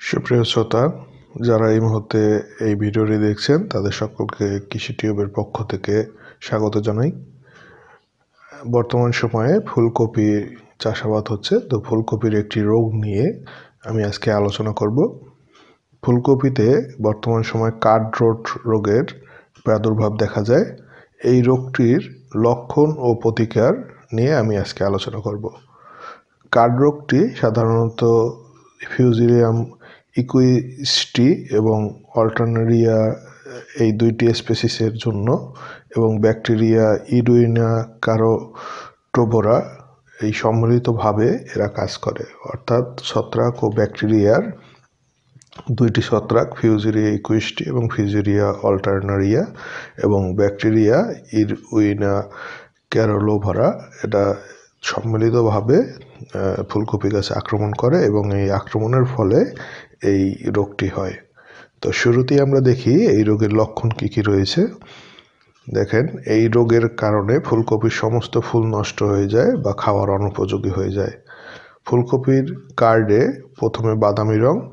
সুপ্রিয় শ্রোতা, যারা এই মুহূর্তে এই ভিডিওটি দেখছেন তাদের সকলকে কৃষি টিউবের পক্ষ থেকে স্বাগত জানাই। বর্তমান সময়ে ফুলকপি চাষাবাদ হচ্ছে, তো ফুলকপির একটি রোগ নিয়ে আমি আজকে আলোচনা করব। ফুলকপিতে বর্তমান সময়ে কার্ড রট রোগের প্রাদুর্ভাব দেখা যায়। এই রোগটির লক্ষণ ও প্রতিকার নিয়ে আমি আজকে আলোচনা করব। কার্ড রোগটি সাধারণত ফিউজিরিয়াম ইকুইস্টি এবং অল্টারনারিয়া এই দুইটি স্পেসিসের জন্য এবং ব্যাকটেরিয়া ইডুইনা কারোটোবোরা এই সম্মিলিতভাবে এরা কাজ করে, অর্থাৎ ছত্রাক ও ব্যাকটেরিয়ার দুইটি ছত্রাক ফিউজিরিয়া ইকুইস্টি এবং ফিউজিরিয়া অল্টারনারিয়া এবং ব্যাকটেরিয়া ইডুইনা ক্যারোলোভারা এটা সম্মিলিতভাবে ফুলকপি গাছে আক্রমণ করে এবং এই আক্রমণের ফলে এই রোগটি হয়। তো শুরুতেই আমরা দেখি এই রোগের লক্ষণ কী কী রয়েছে। দেখেন, এই রোগের কারণে ফুলকপির সমস্ত ফুল নষ্ট হয়ে যায় বা খাওয়ার অনুপযোগী হয়ে যায়। ফুলকপির কার্ডে প্রথমে বাদামি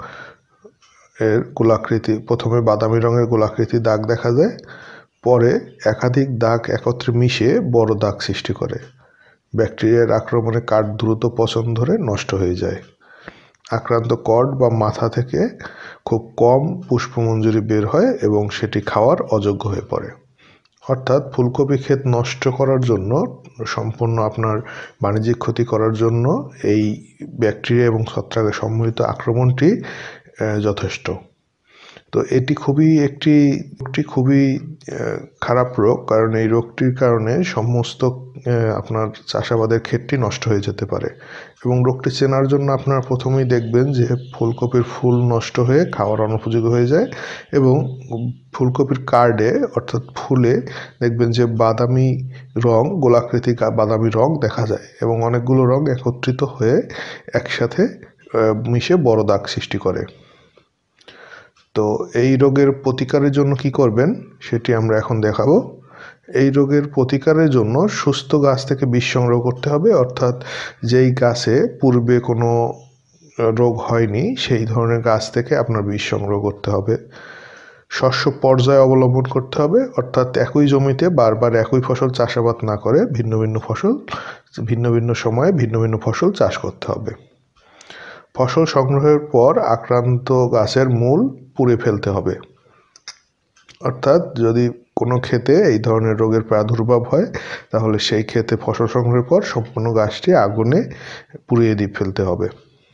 রঙের গোলাকৃতি দাগ দেখা যায়, পরে একাধিক দাগ একত্রে মিশে বড় দাগ সৃষ্টি করে। ব্যাকটেরিয়ার আক্রমণে কার্ড দ্রুত পচন ধরে নষ্ট হয়ে যায়। আক্রান্ত কর্ড বা মাথা থেকে খুব কম পুষ্পমঞ্জরি বের হয় এবং সেটি খাওয়ার অযোগ্য হয়ে পড়ে। অর্থাৎ ফুলকপি ক্ষেত নষ্ট করার জন্য, সম্পূর্ণ আপনার বাণিজ্যিক ক্ষতি করার জন্য এই ব্যাকটেরিয়া এবং ছত্রাকের সম্মিলিত আক্রমণটি যথেষ্ট। তো এটি খুবই খারাপ রোগ, কারণ এই রোগটির কারণে সমস্ত আপনার চাষাবাদের ক্ষেতটি নষ্ট হয়ে যেতে পারে। এবং রোগটি চেনার জন্য আপনারা প্রথমেই দেখবেন যে ফুলকপির ফুল নষ্ট হয়ে খাওয়ার অনুপযোগী হয়ে যায় এবং ফুলকপির কার্ডে অর্থাৎ ফুলে দেখবেন যে বাদামি রং, গোলাকৃতি বাদামি রং দেখা যায় এবং অনেকগুলো রং একত্রিত হয়ে একসাথে মিশে বড় দাগ সৃষ্টি করে। তো এই রোগের প্রতিকারের জন্য কি করবেন সেটি আমরা এখন দেখাবো। এই রোগের প্রতিকারের জন্য সুস্থ গাছ থেকে বীজ সংগ্রহ করতে হবে, অর্থাৎ যেই গাছে পূর্বে কোনো রোগ হয়নি সেই ধরনের গাছ থেকে আপনার বীজ সংগ্রহ করতে হবে। শস্য পর্যায় অবলম্বন করতে হবে, অর্থাৎ একই জমিতে বারবার একই ফসল চাষাবাদ না করে ভিন্ন ভিন্ন সময়ে ভিন্ন ভিন্ন ফসল চাষ করতে হবে। ফসল সংগ্রহের পর আক্রান্ত গাছের মূল পুড়ে ফেলতে হবে, অর্থাৎ যদি কোনো ক্ষেতে এই ধরনের রোগের প্রাদুর্ভাব হয় তাহলে সেই ক্ষেতে ফসল সংগ্রহের পর সম্পূর্ণ গাছটি আগুনে পুড়িয়ে ফেলতে হবে।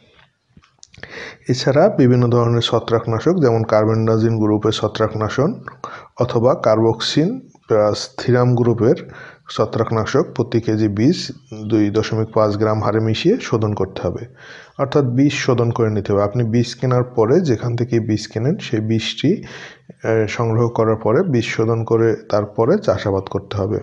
এছাড়া বিভিন্ন ধরনের ছত্রাকনাশক, যেমন কার্বেন্ডাজিম গ্রুপের ছত্রাকনাশক অথবা কার্বক্সিন প্লাস থিরাম গ্রুপের ছত্রাকনাশক প্রতি কেজি বীজ 2.5 গ্রাম হারে মিশিয়ে শোধন করতে হবে, অর্থাৎ বীজ শোধন করে নিতে হবে। আপনি বীজ কেনার পরে যেখান থেকে বীজ কেনেন সেই বীজটি সংগ্রহ করার পরে বীজ শোধন করে তারপরে চাষাবাদ করতে হবে।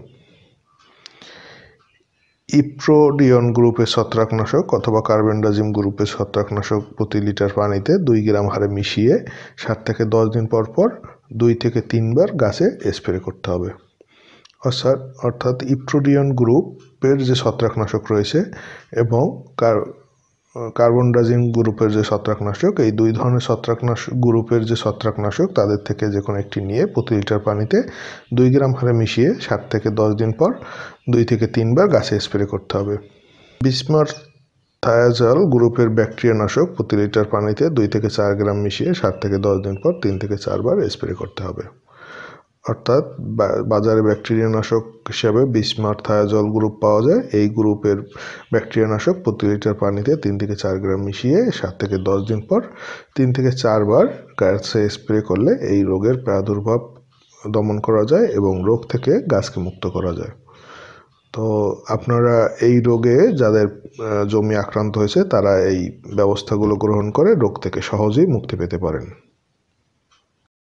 ইপ্রোডিয়ন গ্রুপের ছত্রাকনাশক অথবা কার্বেন্ডাজিম গ্রুপের ছত্রাকনাশক প্রতি লিটার পানিতে 2 গ্রাম হারে মিশিয়ে 7 থেকে 10 দিন পর 2 থেকে 3 বার গাছে স্প্রে করতে হবে। অর্থাৎ ইপ্রোডিয়ন গ্রুপের যে ছত্রাকনাশক রয়েছে এবং কার্বনডাজিম গ্রুপের যে ছত্রাকনাশক, এই দুই ধরনের গ্রুপের যে ছত্রাকনাশক তাদের থেকে যে কোনো একটি নিয়ে প্রতি লিটার পানিতে 2 গ্রাম হারে মিশিয়ে 7 থেকে 10 দিন পর 2 থেকে 3 বার গাছে স্প্রে করতে হবে। বিসমার্থ থায়াজল গ্রুপের ব্যাকটেরিয়া নাশক প্রতি লিটার পানিতে 2 থেকে 4 গ্রাম মিশিয়ে 7 থেকে 10 দিন পর 3 থেকে 4 বার স্প্রে করতে হবে। অর্থাৎ বাজারে ব্যাকটেরিয়া নাশক হিসাবে বিসমার্থ থায়াজল গ্রুপ পাওয়া যায়। এই গ্রুপের ব্যাকটেরিয়া নাশক প্রতি লিটার পানিতে 3 থেকে 4 গ্রাম মিশিয়ে 7 থেকে 10 দিন পর 3 থেকে 4 বার গাছে স্প্রে করলে এই রোগের প্রাদুর্ভাব দমন করা যায় এবং রোগ থেকে গাছকে মুক্ত করা যায়। তো আপনারা এই রোগে যাদের জমি আক্রান্ত হয়েছে তারা এই ব্যবস্থাগুলো গ্রহণ করে রোগ থেকে সহজেই মুক্তি পেতে পারেন।